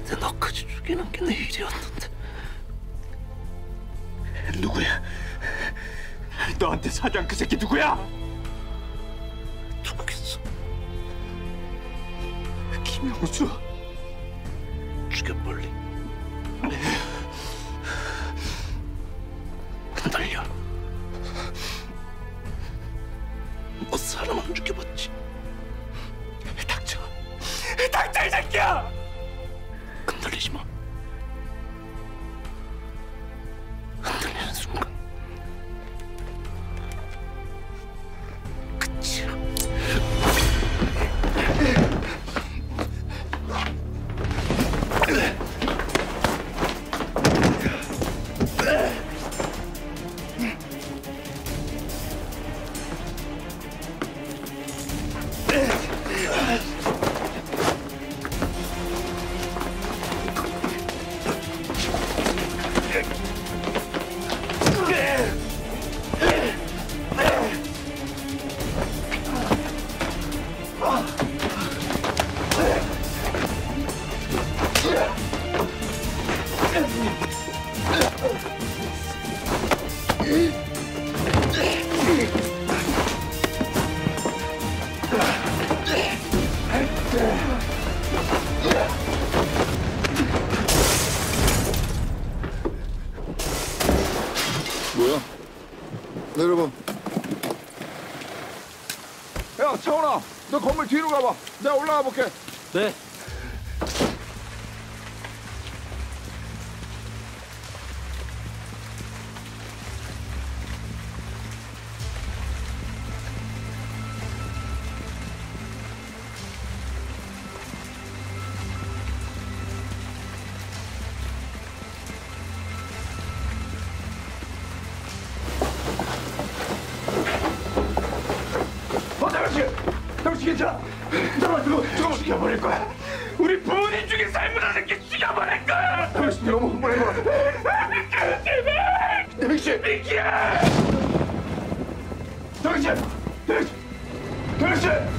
근데 너까지 죽이는 게 내 일이었는데. 누구야? 너한테 사주한 그 새끼 누구야? 누구겠어? 김영수. 죽여 빨리. 흔들려. 너 사람 안 죽여봤지? 닥쳐 이 새끼야! 흔들리지 마. 흔들리는 순간 끝이야. 뭐야? 내려봐. 야, 차원아, 너 건물 뒤로 가봐. 내가 올라가 볼게. 네. 당신 괜찮아? 저거 죽여버릴 거야. 우리 부모님 중에 삶을 새끼 죽여버릴 거야. 당신 너무 흥분한 거 같아. 제발. 당신 미키야. 당신.